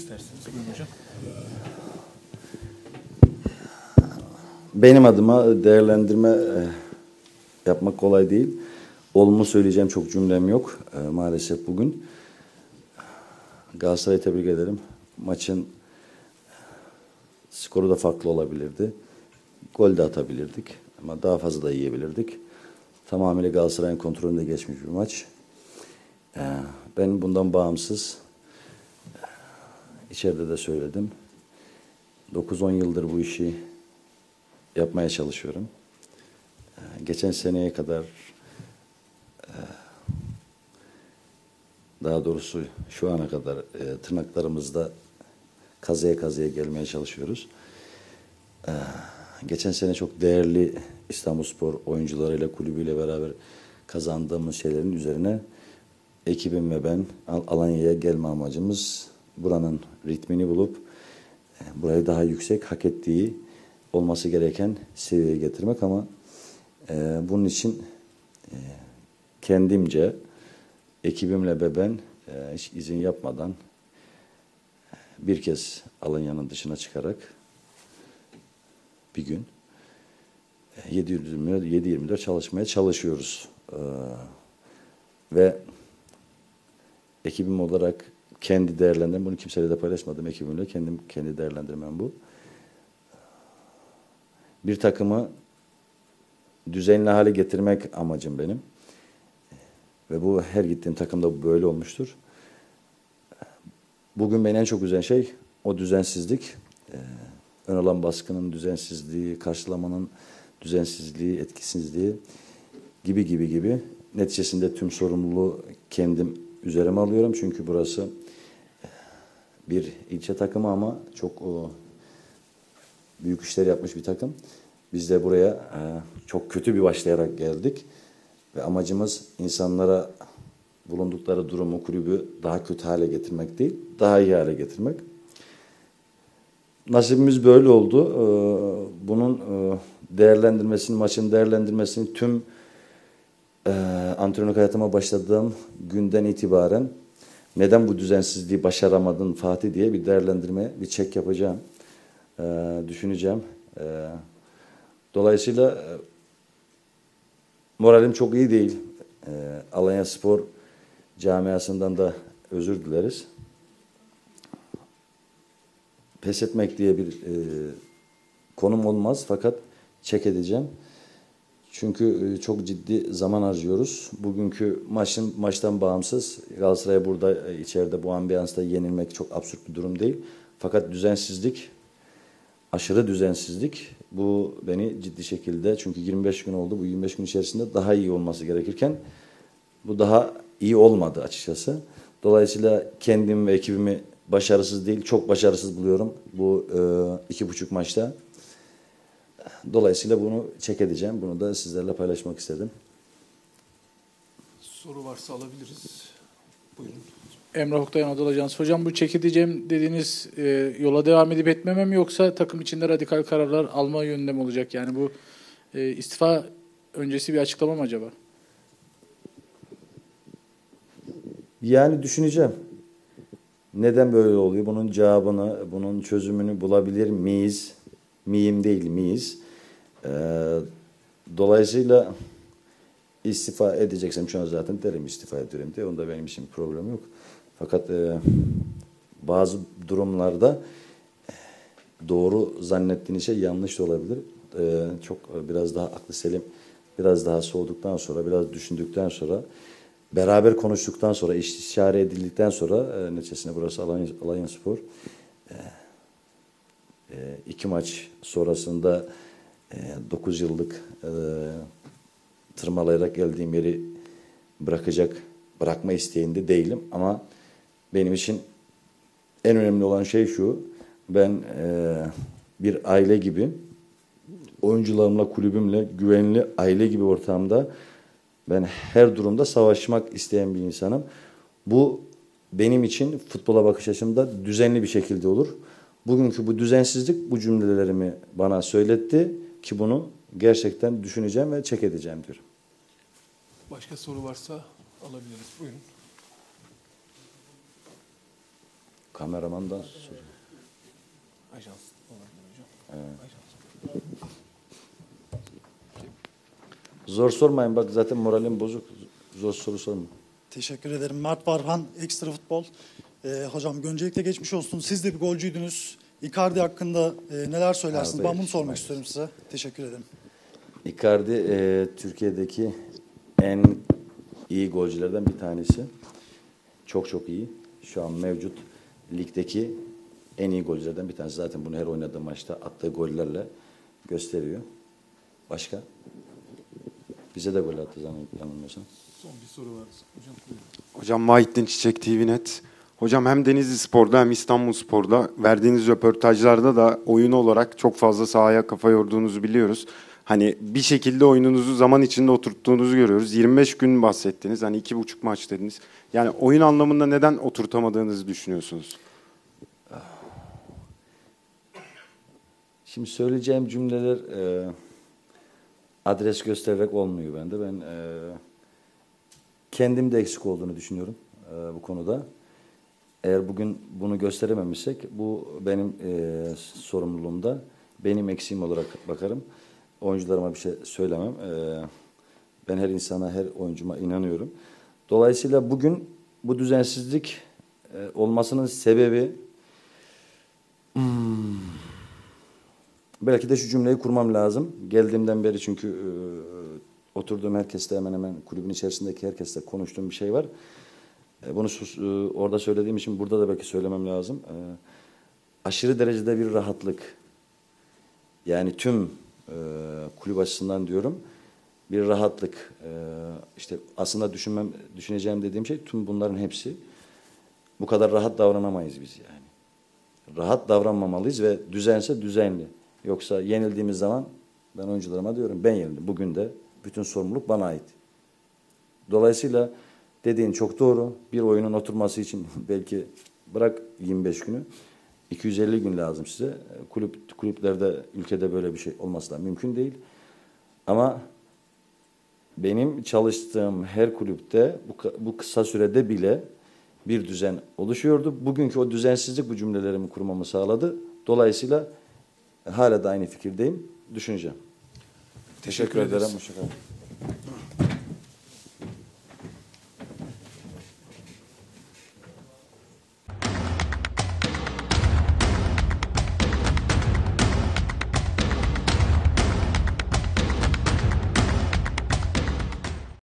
isterseniz. Buyurun hocam. Benim adıma değerlendirme yapmak kolay değil. Olumlu söyleyeceğim çok cümlem yok maalesef bugün. Galatasaray'ı tebrik ederim. Maçın skoru da farklı olabilirdi. Gol de atabilirdik ama daha fazla da yiyebilirdik. Tamamıyla Galatasaray'ın kontrolünde geçmiş bir maç. Ben bundan bağımsız, içeride de söyledim, 9-10 yıldır bu işi yapmaya çalışıyorum. Geçen seneye kadar, daha doğrusu şu ana kadar tırnaklarımızda kazıya kazıya gelmeye çalışıyoruz. Geçen sene çok değerli İstanbulspor oyuncularıyla, kulübüyle beraber kazandığımız şeylerin üzerine ekibim ve ben Alanya'ya gelme amacımız buranın ritmini bulup burayı daha yüksek, hak ettiği, olması gereken seviyeye getirmek ama bunun için kendimce ekibimle ve ben hiç izin yapmadan bir kez Alanya'nın dışına çıkarak bir gün 7/24 çalışmaya çalışıyoruz. Ve ekibim olarak kendi değerlendirmem, bunu kimseyle de paylaşmadım ekibimle, kendi değerlendirmem bu. Bir takımı düzenli hale getirmek amacım benim. Ve bu her gittiğim takımda böyle olmuştur. Bugün beni en çok üzen şey o düzensizlik. Ön alan baskının düzensizliği, karşılamanın düzensizliği, etkisizliği gibi. Neticesinde tüm sorumluluğu kendim üzerime alıyorum. Çünkü burası bir ilçe takımı ama çok büyük işler yapmış bir takım. Biz de buraya çok kötü bir başlayarak geldik. Ve amacımız insanlara bulundukları durumu, kulübü daha kötü hale getirmek değil, daha iyi hale getirmek. Nasibimiz böyle oldu. Bunun değerlendirmesini, maçın değerlendirmesini tüm antrenörlük hayatıma başladığım günden itibaren neden bu düzensizliği başaramadın Fatih diye bir değerlendirme, bir çek yapacağım. Düşüneceğim. Dolayısıyla moralim çok iyi değil. Alanya Spor camiasından da özür dileriz. Pes etmek diye bir konum olmaz fakat çek edeceğim. Çünkü çok ciddi zaman harcıyoruz. Bugünkü maçtan bağımsız Galatasaray'a burada içeride bu ambiyansta yenilmek çok absürt bir durum değil. Fakat düzensizlik, aşırı düzensizlik bu beni ciddi şekilde, çünkü 25 gün oldu, bu 25 gün içerisinde daha iyi olması gerekirken bu daha iyi olmadı açıkçası. Dolayısıyla kendim ve ekibimi başarısız değil, çok başarısız buluyorum bu 2,5 maçta. Dolayısıyla bunu çek edeceğim. Bunu da sizlerle paylaşmak istedim. Soru varsa alabiliriz. Buyurun. Emrah Oktay Anadolu Ajansı. Hocam bu çek edeceğim dediğiniz yola devam edip etmeme mi yoksa takım içinde radikal kararlar alma yönünde mi olacak? Yani bu istifa öncesi bir açıklama mı acaba? Yani düşüneceğim. Neden böyle oluyor? Bunun cevabını, bunun çözümünü bulabilir miyiz? Miyim değil miyiz? Dolayısıyla istifa edeceksem şu an zaten derim istifa ediyorum diye. Onda benim için bir problem yok. Fakat bazı durumlarda doğru zannettiğiniz şey yanlış da olabilir. Çok biraz daha aklı selim, biraz daha soğuduktan sonra, biraz düşündükten sonra, beraber konuştuktan sonra, istişare edildikten sonra neticesinde burası Alanyaspor. 2 maç sonrasında 9 yıllık tırmalayarak geldiğim yeri bırakma isteğinde değilim. Ama benim için en önemli olan şey şu: ben bir aile gibi, oyuncularımla, kulübümle güvenli aile gibi ortamda ben her durumda savaşmak isteyen bir insanım. Bu benim için futbola bakış açımda düzenli bir şekilde olur. Bugünkü bu düzensizlik bu cümlelerimi bana söyletti ki bunu gerçekten düşüneceğim ve çek edeceğim diyorum. Başka soru varsa alabiliriz. Buyurun. Kameramandan soruyor. Ajans olabilir hocam. Ajans. Zor sormayın, bak zaten moralim bozuk. Zor soru sorma. Teşekkür ederim. Mert Varhan, Ekstra Futbol. Hocam öncelikle geçmiş olsun. Siz de bir golcüydünüz. Icardi hakkında neler söylersiniz? Abi, Ben bunu sormak istiyorum size. Teşekkür ederim. Icardi Türkiye'deki en iyi golcülerden bir tanesi. Çok çok iyi. Şu an mevcut ligdeki en iyi golcülerden bir tanesi. Zaten bunu her oynadığı maçta attığı gollerle gösteriyor. Başka? Bize de gol attı yanılmıyorsam. Son bir soru var. Hocam buyurun. Hocam Mahittin Çiçek TV.net. Hocam hem Denizli Spor'da hem İstanbul Spor'da verdiğiniz röportajlarda da oyun olarak çok fazla sahaya kafa yorduğunuzu biliyoruz. Hani bir şekilde oyununuzu zaman içinde oturttuğunuzu görüyoruz. 25 gün bahsettiniz. Hani 2,5 maç dediniz. Yani oyun anlamında neden oturtamadığınızı düşünüyorsunuz? Şimdi söyleyeceğim cümleler adres göstererek olmuyor bende. Ben kendim de eksik olduğunu düşünüyorum bu konuda. Eğer bugün bunu gösterememişsek bu benim sorumluluğumda. Benim eksiğim olarak bakarım. Oyuncularıma bir şey söylemem. Ben her insana, her oyuncuma inanıyorum. Dolayısıyla bugün bu düzensizlik olmasının sebebi belki de şu cümleyi kurmam lazım. Geldiğimden beri çünkü oturduğum herkesle hemen hemen kulübün içerisindeki herkesle konuştuğum bir şey var. Bunu orada söylediğim için burada da belki söylemem lazım. Aşırı derecede bir rahatlık. Yani tüm kulüp açısından diyorum. Bir rahatlık. İşte aslında düşüneceğim dediğim şey tüm bunların hepsi. Bu kadar rahat davranamayız biz yani. Rahat davranmamalıyız ve düzense düzenli. Yoksa yenildiğimiz zaman ben oyuncularıma diyorum ben yenildim. Bugün de bütün sorumluluk bana ait. Dolayısıyla dediğin çok doğru. Bir oyunun oturması için belki bırak 25 günü 250 gün lazım size. Kulüplerde, ülkede böyle bir şey olması da mümkün değil. Ama benim çalıştığım her kulüpte bu kısa sürede bile bir düzen oluşuyordu. Bugünkü o düzensizlik bu cümlelerimi kurmamı sağladı. Dolayısıyla hala da aynı fikirdeyim. Düşüneceğim. Teşekkür ederim. Hoşça kalın.